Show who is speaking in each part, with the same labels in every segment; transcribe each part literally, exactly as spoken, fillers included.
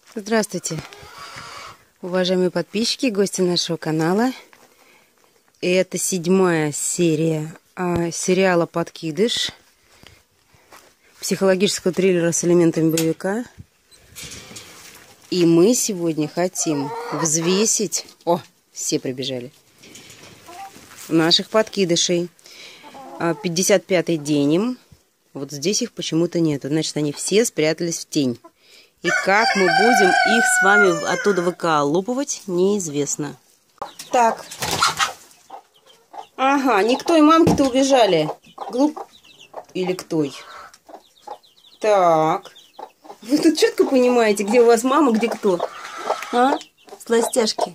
Speaker 1: Здравствуйте, уважаемые подписчики, гости нашего канала. Это седьмая серия а, сериала «Подкидыш», психологического триллера с элементами боевика. И мы сегодня хотим взвесить... О, все прибежали. Наших подкидышей. пятьдесят пятый день им. Вот здесь их почему-то нету. Значит, они все спрятались в тень. И как мы будем их с вами оттуда выколупывать, неизвестно. Так. Ага, никто и мамки-то убежали. Глуп... Или кто? Так. Вы тут четко понимаете, где у вас мама, где кто? А? Сластяшки.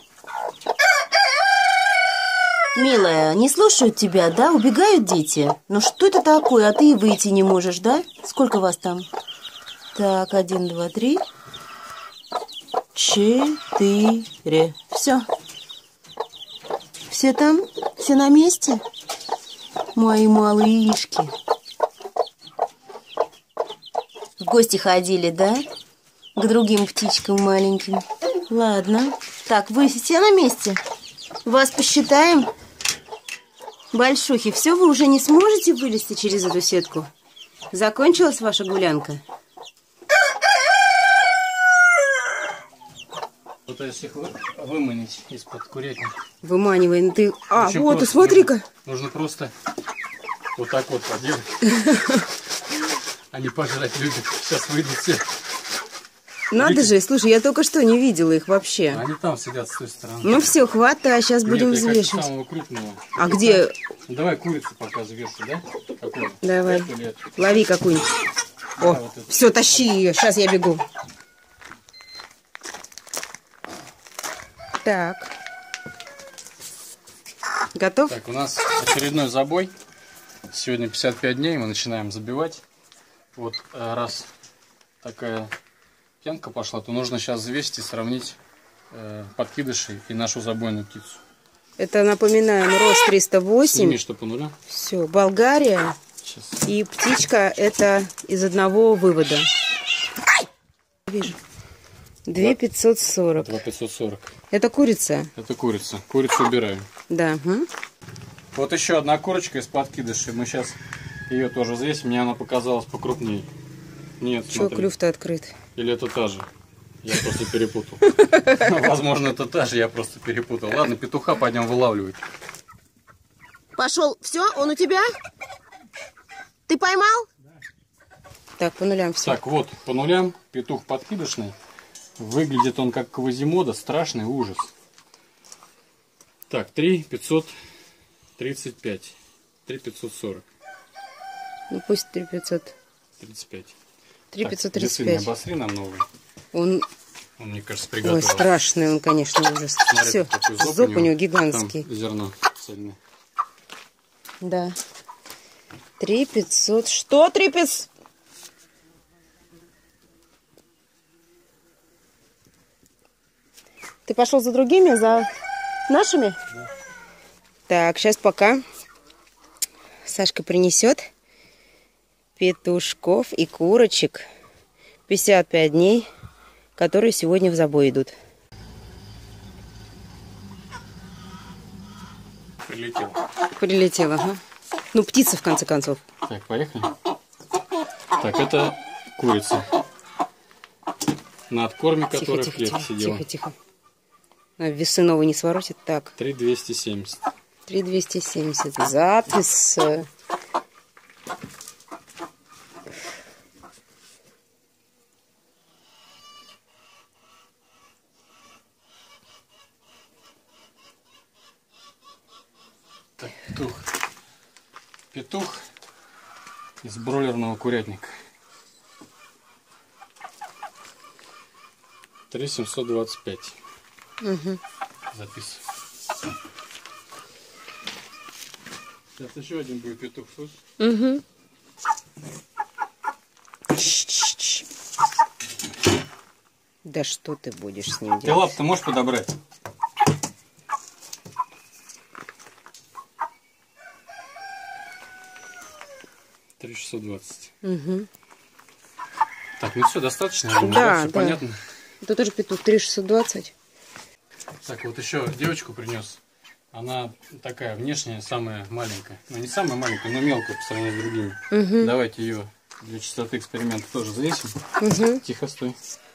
Speaker 1: Милая, не слушают тебя, да? Убегают дети? Ну что это такое? А ты и выйти не можешь, да? Сколько вас там? Так, один, два, три, четыре. Все. Все там? Все на месте? Мои малышки. В гости ходили, да? К другим птичкам маленьким. Ладно. Так, вы все на месте? Вас посчитаем? Большухи, все, вы уже не сможете вылезти через эту сетку? Закончилась ваша гулянка?
Speaker 2: Пытаюсь их выманить из-под курятника.
Speaker 1: Выманивай, ты... А,
Speaker 2: Очень
Speaker 1: вот,
Speaker 2: просто.
Speaker 1: смотри-ка.
Speaker 2: Нужно, нужно просто вот так вот поделать. Они пожрать любят. Сейчас выйдут все.
Speaker 1: Надо же, слушай, я только что не видела их вообще.
Speaker 2: Они там сидят с той стороны.
Speaker 1: Ну все, хватай, сейчас будем взвешивать.
Speaker 2: Самого крупного.
Speaker 1: А где?
Speaker 2: Ну, давай курицу пока взвешу, да? Какую?
Speaker 1: Давай.
Speaker 2: Эту или эту?
Speaker 1: Лови какую-нибудь. О,
Speaker 2: вот
Speaker 1: все, тащи ее. Сейчас я бегу. Так. Готов?
Speaker 2: Так, у нас очередной забой. Сегодня пятьдесят пять дней, мы начинаем забивать. Вот раз такая пьянка пошла, то нужно сейчас взвесить и сравнить э, подкидыши и нашу забойную птицу.
Speaker 1: Это, напоминаем, рост триста восемь.
Speaker 2: Сними, что по нулям.
Speaker 1: Все, Болгария.
Speaker 2: Сейчас.
Speaker 1: И птичка это из одного вывода. Вижу. две тысячи пятьсот сорок.
Speaker 2: две тысячи пятьсот сорок.
Speaker 1: Это курица?
Speaker 2: Это курица. Курицу убираем.
Speaker 1: Да. Угу.
Speaker 2: Вот еще одна курочка из подкидышей. Мы сейчас ее тоже взвесим. Мне она показалась покрупнее. Нет,
Speaker 1: чего клюв-то открыт?
Speaker 2: Или это та же? Я просто перепутал. Возможно, это та же, я просто перепутал. Ладно, петуха пойдем вылавливать.
Speaker 1: Пошел. Все, он у тебя? Ты поймал? Так, по нулям все.
Speaker 2: Так, вот, по нулям петух подкидышный. Выглядит он как квазимода, страшный ужас. Так, три пятьсот тридцать пять. три пятьсот сорок.
Speaker 1: Ну пусть три пятьсот.
Speaker 2: тридцать пять.
Speaker 1: три пятьсот тридцать пять.
Speaker 2: Обосри нам новый.
Speaker 1: Он...
Speaker 2: Он, мне кажется, приготовил.
Speaker 1: Ой, страшный он, конечно, ужас.
Speaker 2: Смотри,
Speaker 1: все,
Speaker 2: зоб,
Speaker 1: зоб
Speaker 2: у
Speaker 1: у него гигантский.
Speaker 2: Там зерно цельное.
Speaker 1: Да. три пятьсот. Что три пятьсот? Ты пошел за другими, за нашими?
Speaker 2: Да.
Speaker 1: Так, сейчас пока Сашка принесет петушков и курочек. пятьдесят пять дней, которые сегодня в забой идут.
Speaker 2: Прилетел.
Speaker 1: Прилетела, ага. Ну, птица, в конце концов.
Speaker 2: Так, поехали. Так, это курица. На откорме которой
Speaker 1: Тихо,
Speaker 2: хлеб
Speaker 1: тихо,
Speaker 2: сидел.
Speaker 1: тихо, тихо. А, весы новые не своротит. Так.
Speaker 2: три двести семьдесят.
Speaker 1: три двести семьдесят. Запись.
Speaker 2: Так, петух. Петух из бройлерного курятника. три семьсот двадцать пять.
Speaker 1: Угу.
Speaker 2: Записывай. Сейчас еще один будет петух, слышишь?
Speaker 1: Угу. Да что ты будешь с ним делать?
Speaker 2: Ты лап-то можешь подобрать? три шестьсот двадцать.
Speaker 1: Угу.
Speaker 2: Так, ну все, достаточно.
Speaker 1: Да,
Speaker 2: все
Speaker 1: да.
Speaker 2: понятно.
Speaker 1: Это тоже петух, три шестьсот двадцать.
Speaker 2: Так, вот еще девочку принес. Она такая внешняя, самая маленькая. Ну, не самая маленькая, но мелкая по сравнению с другими. Угу. Давайте ее для чистоты эксперимента тоже взвесим. Угу. Тихо, стой.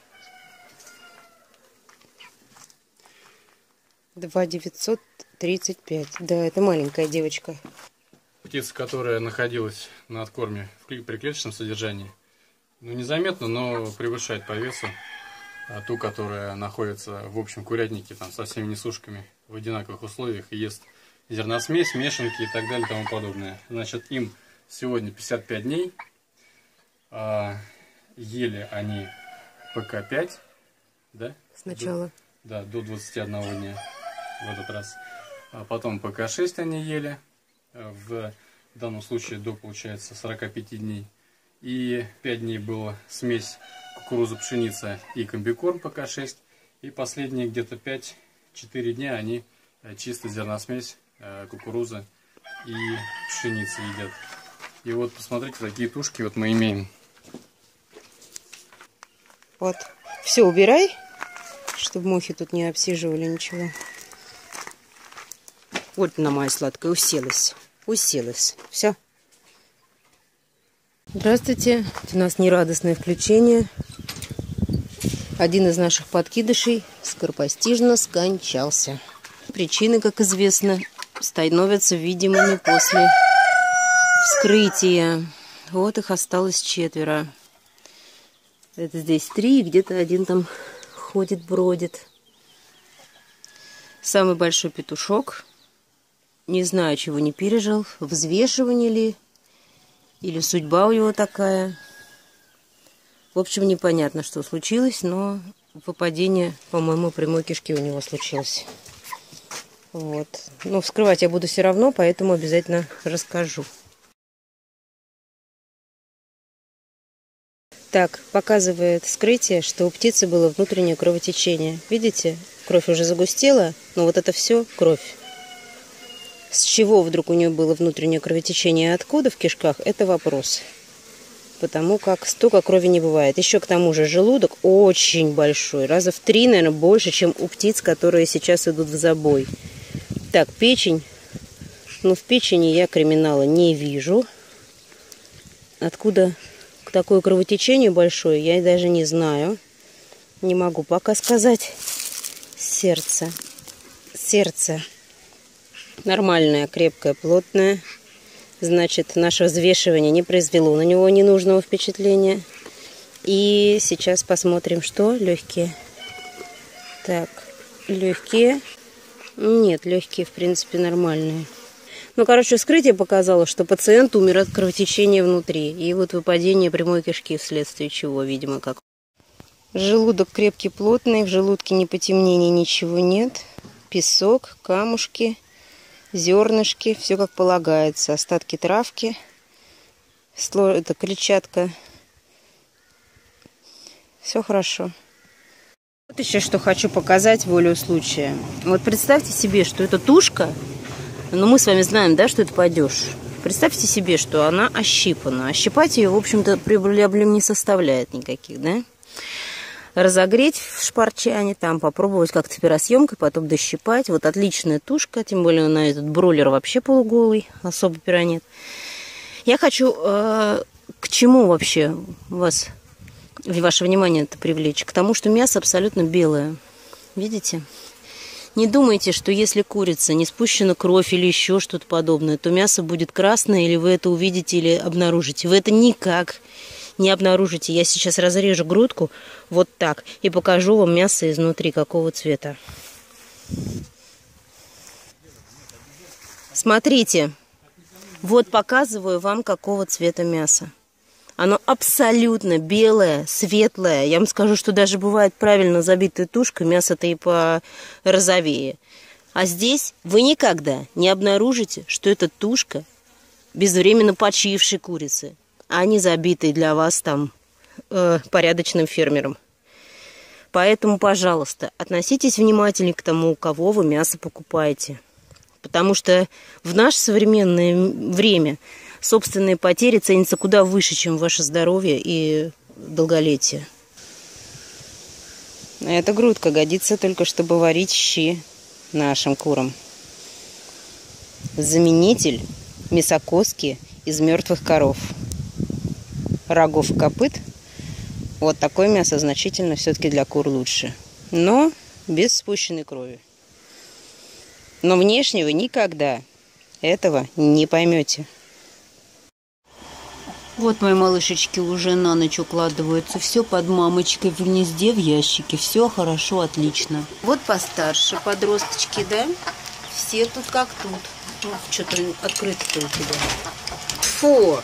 Speaker 1: два девятьсот тридцать пять. Да, это маленькая девочка.
Speaker 2: Птица, которая находилась на откорме в приклеточном содержании, ну, незаметно, но превышает по весу а ту, которая находится в общем курятнике там, со всеми несушками в одинаковых условиях и ест зерносмесь, мешанки и так далее и тому подобное. Значит, им сегодня пятьдесят пять дней. А, ели они ПК пять, да?
Speaker 1: Сначала.
Speaker 2: До, да, до двадцати одного дня в этот раз. А потом ПК шесть они ели. В данном случае до, получается, сорока пяти дней. И пять дней была смесь кукуруза, пшеница и комбикорм ПК шесть. И последние где-то пять-четыре дня они чисто зерносмесь кукуруза и пшеницы едят. И вот посмотрите, такие тушки вот мы имеем.
Speaker 1: Вот. Все убирай, чтобы мухи тут не обсиживали ничего. Вот она, моя сладкая, уселась. Уселась. Все. Здравствуйте. У нас нерадостное включение. Один из наших подкидышей скоропостижно скончался. Причины, как известно, становятся видимыми после вскрытия. Вот их осталось четверо. Это здесь три, и где-то один там ходит, бродит. Самый большой петушок. Не знаю, чего не пережил. Взвешивание ли? Или судьба у него такая. В общем, непонятно, что случилось, но выпадение, по-моему, прямой кишки у него случилось. Вот. Но вскрывать я буду все равно, поэтому обязательно расскажу. Так, показывает вскрытие, что у птицы было внутреннее кровотечение. Видите, кровь уже загустела, но вот это все кровь. С чего вдруг у нее было внутреннее кровотечение и откуда в кишках, это вопрос. Потому как столько крови не бывает. Еще к тому же желудок очень большой. Раза в три, наверное, больше, чем у птиц, которые сейчас идут в забой. Так, печень. Ну, в печени я криминала не вижу. Откуда такое кровотечение большое, я даже не знаю. Не могу пока сказать. Сердце. Сердце. Нормальное, крепкое, плотное. Значит, наше взвешивание не произвело на него ненужного впечатления. И сейчас посмотрим, что легкие. Так, легкие. Нет, легкие, в принципе, нормальные. Ну, короче, вскрытие показало, что пациент умер от кровотечения внутри. И вот выпадение прямой кишки, вследствие чего, видимо, как. Желудок крепкий, плотный, в желудке ни потемнений, ничего нет. Песок, камушки, зернышки, все как полагается. Остатки травки, это клетчатка. Все хорошо. Вот еще что хочу показать волею случая. Вот представьте себе, что эта тушка, ну мы с вами знаем, да, что это падеж. Представьте себе, что она ощипана. Ощипать ее, в общем-то, проблем не составляет никаких, да? Разогреть в шпарчане, там попробовать как-то пиросъемкой, потом дощипать. Вот отличная тушка, тем более на этот бройлер вообще полуголый, особо пера нет. Я хочу э, к чему вообще вас, ваше внимание это привлечь? К тому, что мясо абсолютно белое. Видите? Не думайте, что если курица не спущена кровь или еще что-то подобное, то мясо будет красное, или вы это увидите или обнаружите. Вы это никак не обнаружите. Я сейчас разрежу грудку вот так и покажу вам мясо изнутри какого цвета. Смотрите, вот показываю вам какого цвета мясо. Оно абсолютно белое, светлое. Я вам скажу, что даже бывает правильно забитая тушка, мясо-то и порозовее. А здесь вы никогда не обнаружите, что это тушка безвременно почившей курицы, а не забитой для вас там э, порядочным фермером. Поэтому, пожалуйста, относитесь внимательнее к тому, у кого вы мясо покупаете. Потому что в наше современное время собственные потери ценятся куда выше, чем ваше здоровье и долголетие. Эта грудка годится только, чтобы варить щи нашим курам. Заменитель мясокоски из мертвых коров. Рогов и копыт. Вот такое мясо значительно все-таки для кур лучше. Но без спущенной крови. Но внешне вы никогда этого не поймете. Вот мои малышечки уже на ночь укладываются. Все под мамочкой в гнезде, в ящике. Все хорошо, отлично. Вот постарше подросточки, да? Все тут как тут. Ну, что-то открыто-то у тебя. Фу!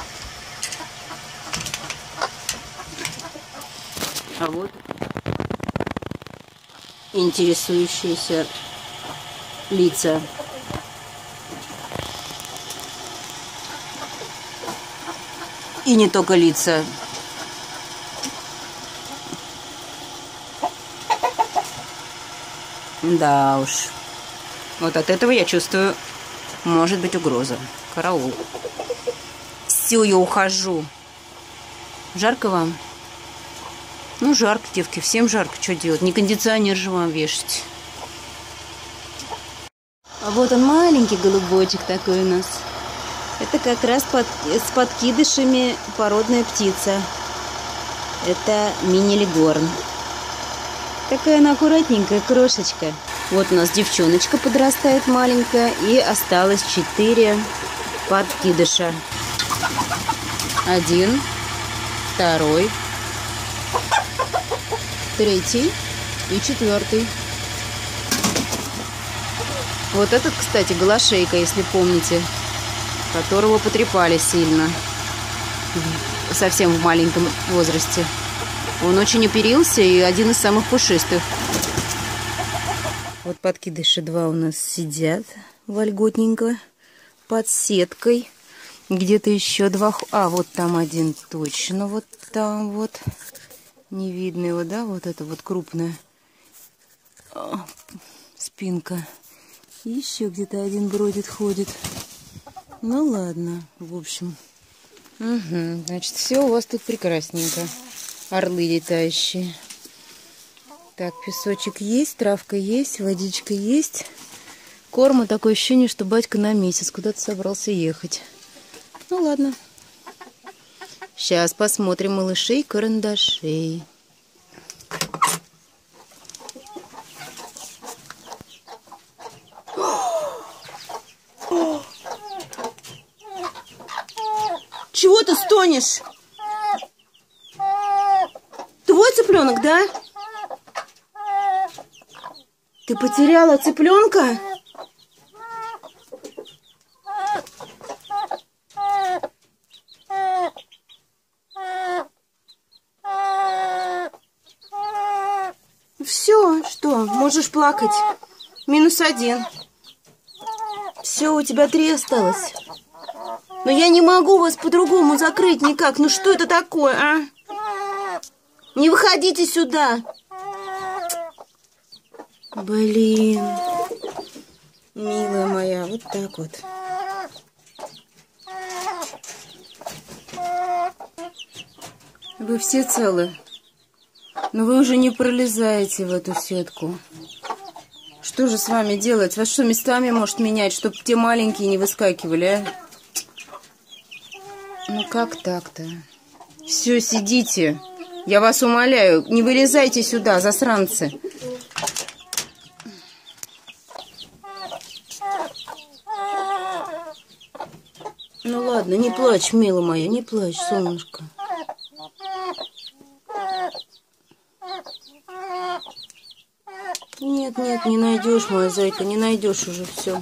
Speaker 1: А вот интересующиеся лица. И не только лица. Да уж. Вот от этого я чувствую, может быть, угроза. Караул. Все, я ухожу. Жарко вам? Ну, жарко, девки, всем жарко. Что делать? Не кондиционер же вам вешать. А вот он, маленький голубочек такой у нас. Это как раз под, с подкидышами породная птица. Это мини-легорн. Такая она аккуратненькая, крошечка. Вот у нас девчоночка подрастает маленькая. И осталось четыре подкидыша. Один, второй, третий и четвертый. Вот этот, кстати, голошейка, если помните, которого потрепали сильно, совсем в маленьком возрасте. Он очень оперился и один из самых пушистых. Вот подкидыши два у нас сидят вольготненько под сеткой. Где-то еще два... А, вот там один точно. Вот там вот. Не видно его, да? Вот это вот крупная О, спинка. Еще где-то один бродит, ходит. Ну ладно, в общем. Угу, значит, все у вас тут прекрасненько. Орлы летающие. Так, песочек есть, травка есть, водичка есть. Корма, такое ощущение, что батька на месяц куда-то собрался ехать. Ну ладно. Сейчас посмотрим малышей-карандашей. Чего ты стонешь? Твой цыпленок, да? Ты потеряла цыпленка? Все, что, можешь плакать. Минус один. Все, у тебя три осталось. Но я не могу вас по-другому закрыть никак. Ну что это такое, а? Не выходите сюда. Блин. Милая моя, вот так вот. Вы все целы? Но вы уже не пролезаете в эту сетку. Что же с вами делать? Вас что, местами может менять, чтобы те маленькие не выскакивали, а? Ну как так-то? Все, сидите. Я вас умоляю, не вылезайте сюда, засранцы. Ну ладно, не плачь, милая моя, не плачь, солнышко. Нет, нет, не найдешь, моя зайка, не найдешь уже все.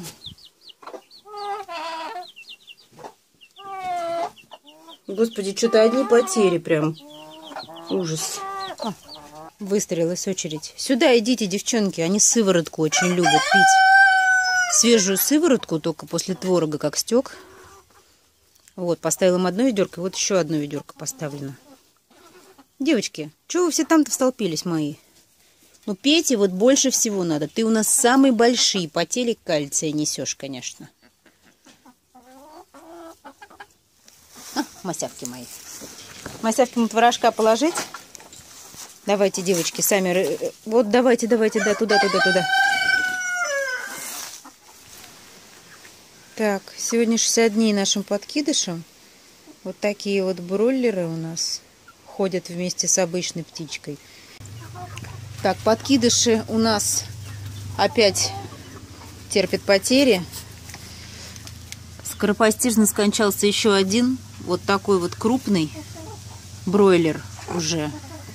Speaker 1: Господи, что-то одни потери прям. Ужас. А, выстрелилась очередь. Сюда идите, девчонки, они сыворотку очень любят пить. Свежую сыворотку, только после творога, как стек. Вот, поставила им одно ведерко, вот еще одно ведерко поставлено. Девочки, чего вы все там-то столпились мои? Ну, пейте вот больше всего надо. Ты у нас самый большой, потери кальция несешь, конечно. А, масявки мои. Масявки мы творожка положить? Давайте, девочки, сами... Вот давайте, давайте, да, туда, туда, туда. Так, сегодня шестьдесят дней нашим подкидышам. Вот такие вот бройлеры у нас ходят вместе с обычной птичкой. Так, подкидыши у нас опять терпят потери. Скоропостижно скончался еще один, вот такой вот крупный бройлер уже.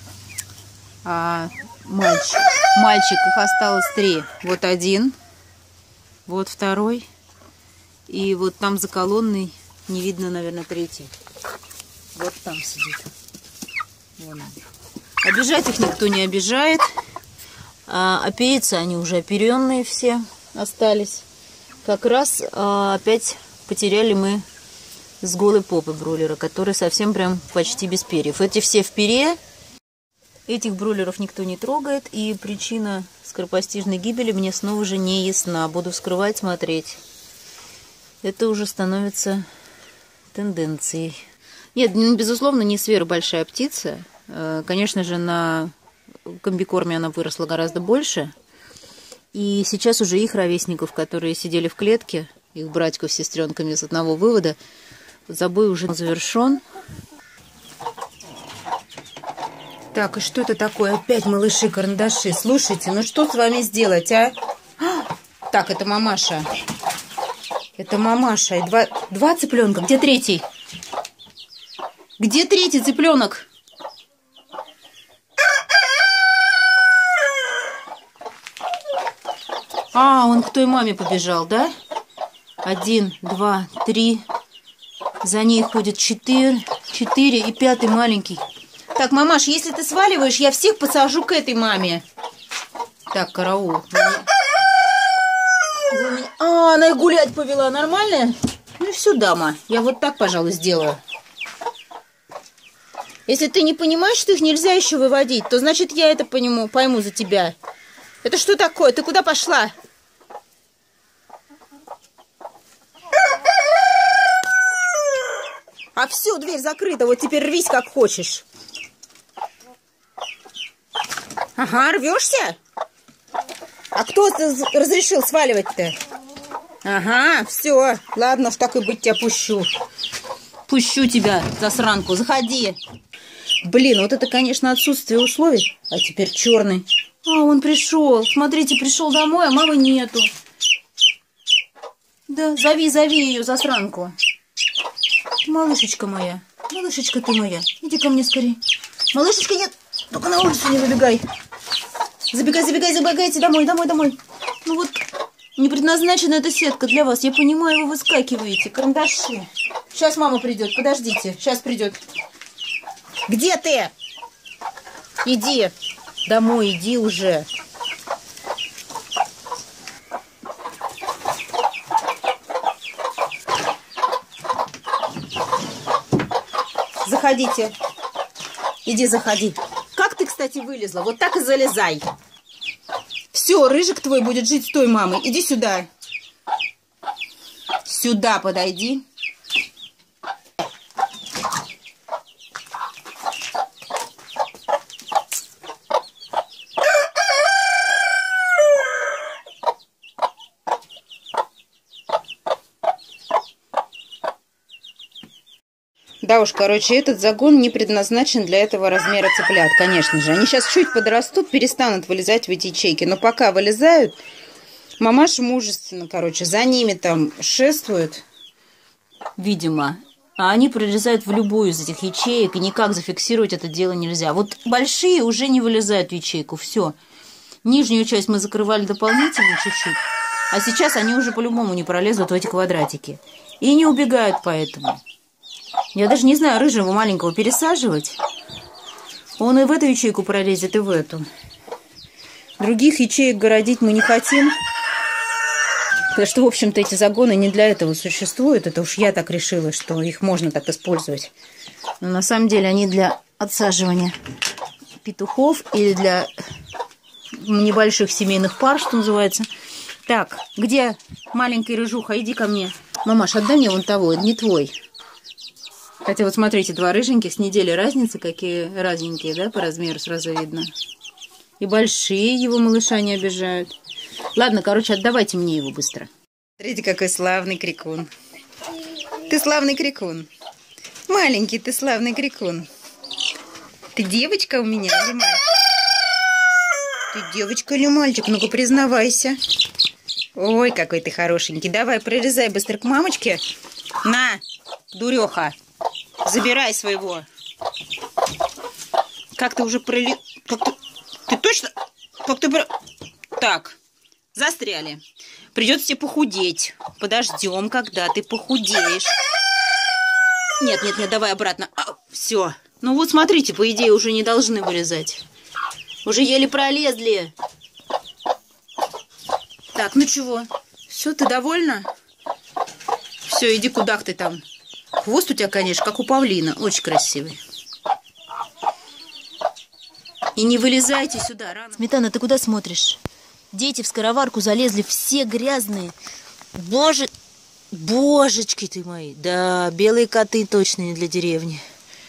Speaker 1: А мальчик, мальчик, их осталось три. Вот один, вот второй. И вот там за колонной не видно, наверное, третий. Вот там сидит. Вон он. Обижать их никто не обижает. А опериться они уже оперенные все остались. Как раз а, опять потеряли мы с голой попы бройлера, который совсем прям почти без перьев. Эти все в перье. Этих бройлеров никто не трогает. И причина скоропостижной гибели мне снова же не ясна. Буду вскрывать, смотреть. Это уже становится тенденцией. Нет, безусловно, не сверхбольшая птица. Конечно же, на комбикорме она выросла гораздо больше. И сейчас уже их ровесников, которые сидели в клетке, их братьев с сестренками с одного вывода, забой уже завершен. Так, и что это такое? Опять малыши-карандаши. Слушайте, ну что с вами сделать, а? Так, это мамаша. Это мамаша. И два, два цыпленка. Где третий? Где третий цыпленок? А, он к той маме побежал, да? Один, два, три. За ней ходят четыре. Четыре и пятый маленький. Так, мамаш, если ты сваливаешь, я всех посажу к этой маме. Так, караул. А, она и гулять повела. Нормально? Ну все, дама. Я вот так, пожалуй, сделаю. Если ты не понимаешь, что их нельзя еще выводить, то значит я это пойму, пойму за тебя. Это что такое? Ты куда пошла? А все, дверь закрыта. Вот теперь рвись как хочешь. Ага, рвешься? А кто разрешил сваливать-то? Ага, все. Ладно уж, так и быть, тебя пущу. Пущу тебя, засранку. Заходи. Блин, вот это, конечно, отсутствие условий. А теперь черный. А, он пришел. Смотрите, пришел домой, а мамы нету. Да, зови, зови ее, засранку. Малышечка моя. Малышечка ты моя. Иди ко мне скорее. Малышечка, нет. Только на улицу не выбегай. Забегай, забегай, забегайте домой, домой, домой. Ну вот, не предназначена эта сетка для вас. Я понимаю, вы выскакиваете. Карандаши. Сейчас мама придет, подождите. Сейчас придет. Где ты? Иди. Домой иди уже. Заходите. Иди, заходи. Как ты, кстати, вылезла? Вот так и залезай. Все, рыжик твой будет жить с той мамой. Иди сюда. Сюда подойди. Да уж, короче, этот загон не предназначен для этого размера цыплят, конечно же. Они сейчас чуть подрастут, перестанут вылезать в эти ячейки. Но пока вылезают, мамаша мужественно, короче, за ними там шествует, видимо. А они пролезают в любую из этих ячеек, и никак зафиксировать это дело нельзя. Вот большие уже не вылезают в ячейку, все. Нижнюю часть мы закрывали дополнительно чуть-чуть, а сейчас они уже по-любому не пролезут в эти квадратики. И не убегают поэтому. Я даже не знаю, рыжего маленького пересаживать. Он и в эту ячейку пролезет, и в эту. Других ячеек городить мы не хотим. Потому что, в общем-то, эти загоны не для этого существуют. Это уж я так решила, что их можно так использовать. Но на самом деле они для отсаживания петухов или для небольших семейных пар, что называется. Так, где маленький рыжуха? Иди ко мне. Мамаш, отдай мне вон того, не твой. Хотя вот смотрите, два рыженьких, с недели разницы, какие разненькие, да, по размеру сразу видно. И большие его малыша не обижают. Ладно, короче, отдавайте мне его быстро. Смотрите, какой славный крикун. Ты славный крикун. Маленький ты славный крикун. Ты девочка у меня или мальчик? Ты девочка или мальчик? Ну-ка, признавайся. Ой, какой ты хорошенький. Давай, прорезай быстро к мамочке. На, дуреха. Забирай своего. Как ты уже проли... Как ты... ты точно... Как ты... Так, застряли. Придется тебе похудеть. Подождем, когда ты похудеешь. Нет, нет, нет, давай обратно. А, все. Ну вот смотрите, по идее уже не должны вылезать. Уже еле пролезли. Так, ну чего? Все, ты довольна? Все, иди куда ты там. Хвост у тебя, конечно, как у павлина. Очень красивый. И не вылезайте сюда рано.
Speaker 3: Сметана, ты куда смотришь? Дети в скороварку залезли, все грязные. Боже, божечки ты мои. Да, белые коты точно не для деревни.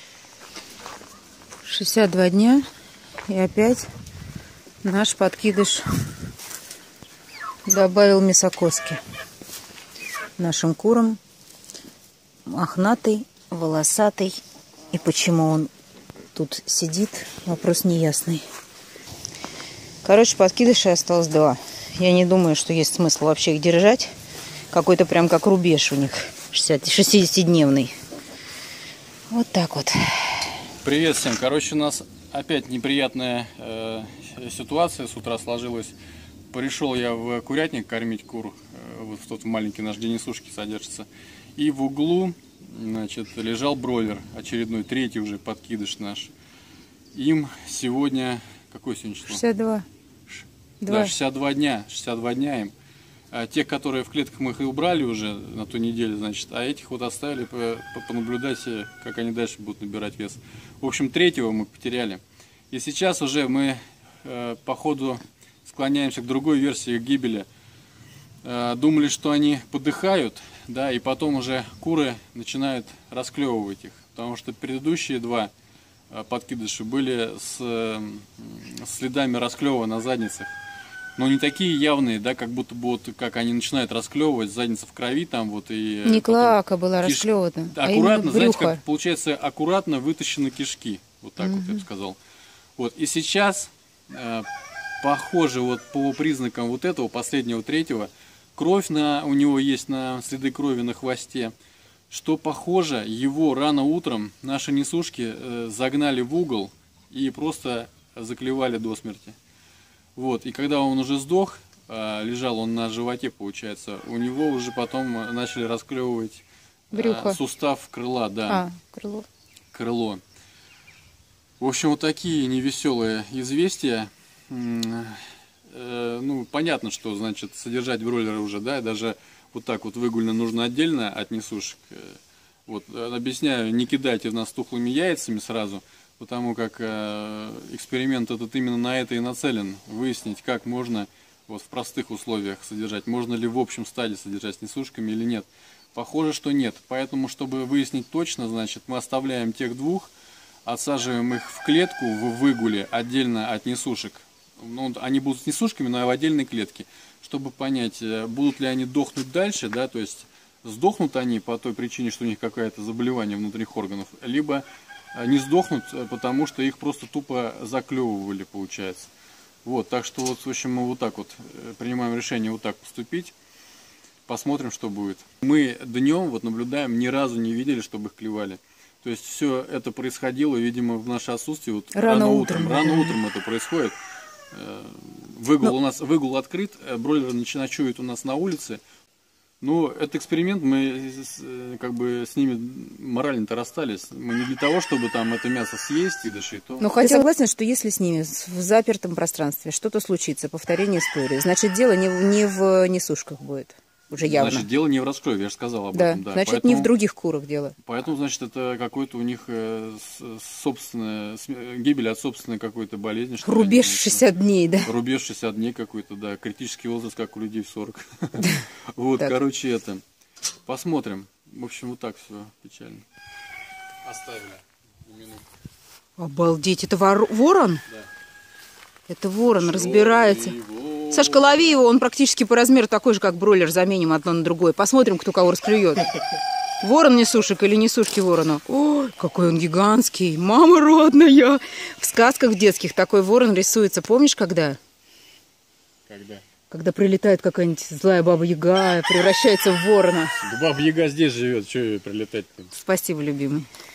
Speaker 1: шестьдесят два дня. И опять наш подкидыш добавил мясокоски нашим курам. Мохнатый, волосатый. И почему он тут сидит, вопрос неясный. Короче, подкидышей осталось два. Я не думаю, что есть смысл вообще их держать. Какой-то прям как рубеж у них шестидесятидневный. Вот так вот.
Speaker 2: Привет всем. Короче, у нас опять неприятная э, ситуация с утра сложилась. Пришел я в курятник кормить кур. Э, вот в тот маленький наш, где несушки содержатся. И в углу, значит, лежал бройлер. Очередной, третий уже подкидыш наш. Им сегодня... Какое сегодня число?
Speaker 1: шестьдесят два.
Speaker 2: Да, шестьдесят два дня. шестьдесят два дня им. А те, которые в клетках, мы их и убрали уже на ту неделю, значит, а этих вот оставили по, по, понаблюдать, как они дальше будут набирать вес. В общем, третьего мы потеряли. И сейчас уже мы э, по ходу склоняемся к другой версии гибели. Э, думали, что они подыхают, да, и потом уже куры начинают расклевывать их. Потому что предыдущие два э, подкидыши были с, э, с следами расклева на задницах. Но не такие явные, да, как будто бы вот как они начинают расклевывать, задница в крови там вот и...
Speaker 1: Не клака была киш... расклевана,
Speaker 2: аккуратно,
Speaker 1: а
Speaker 2: знаете, как получается, аккуратно вытащены кишки. Вот так угу. вот я бы сказал. Вот, и сейчас, э, похоже, вот по признакам вот этого, последнего, третьего, кровь на, у него есть на следы крови на хвосте, что похоже, его рано утром наши несушки э, загнали в угол и просто заклевали до смерти. Вот, и когда он уже сдох, лежал он на животе, получается, у него уже потом начали расклевывать
Speaker 1: брюхо.
Speaker 2: Сустав крыла, да.
Speaker 1: А, крыло.
Speaker 2: Крыло. В общем, вот такие невеселые известия. Ну, понятно, что, значит, содержать бройлера уже, да, даже вот так вот выгульно нужно отдельно от несушек. Вот, объясняю, не кидайте в нас тухлыми яйцами сразу. Потому как э, эксперимент этот именно на это и нацелен. Выяснить, как можно вот, в простых условиях содержать. Можно ли в общем стаде содержать с несушками или нет. Похоже, что нет. Поэтому, чтобы выяснить точно, значит, мы оставляем тех двух, отсаживаем их в клетку в выгуле отдельно от несушек. Ну, они будут с несушками, но в отдельной клетке. Чтобы понять, будут ли они дохнуть дальше, да, то есть сдохнут они по той причине, что у них какое-то заболевание внутренних органов, либо не сдохнут, потому что их просто тупо заклевывали, получается. Вот, так что вот, в общем, мы вот так вот принимаем решение вот так поступить. Посмотрим, что будет. Мы днем вот наблюдаем, ни разу не видели, чтобы их клевали. То есть все это происходило, видимо, в наше отсутствие. Вот
Speaker 1: рано, рано утром.
Speaker 2: утром. Рано утром это происходит. Выгул Но... у нас выгул открыт, бройлеры ночуют у нас на улице. Ну, это эксперимент, мы как бы с ними морально-то расстались. Мы не для того, чтобы там это мясо съесть и дышать. То...
Speaker 1: Но хотя согласен, что если с ними в запертом пространстве что-то случится, повторение истории, значит, дело не в, не в несушках будет. Уже явно.
Speaker 2: Значит, дело не в раскрове, я же сказал об
Speaker 1: да.
Speaker 2: этом. Да,
Speaker 1: значит,
Speaker 2: поэтому,
Speaker 1: не в других курах дело.
Speaker 2: Поэтому, значит, это какой-то у них собственная, гибель от собственной какой-то болезни. Что
Speaker 1: рубеж шестьдесят дней, да?
Speaker 2: Рубеж шестьдесят дней какой-то, да, критический возраст, как у людей в сорок. Вот, короче, это. Посмотрим. В общем, вот так все печально. оставили. Минуту.
Speaker 1: Обалдеть, это вор... ворон?
Speaker 2: Да.
Speaker 1: Это ворон, разбирается.
Speaker 2: Ворон.
Speaker 1: Сашка, лови его, он практически по размеру такой же, как бройлер, заменим одно на другое. Посмотрим, кто кого расклюет. Ворон несушек или несушки ворону? Ой, какой он гигантский. Мама родная. В сказках детских такой ворон рисуется. Помнишь, когда?
Speaker 2: Когда?
Speaker 1: Когда прилетает какая-нибудь злая баба-яга, превращается в ворона.
Speaker 2: Да баба-яга здесь живет, что ее прилетать-то?
Speaker 1: Спасибо, любимый.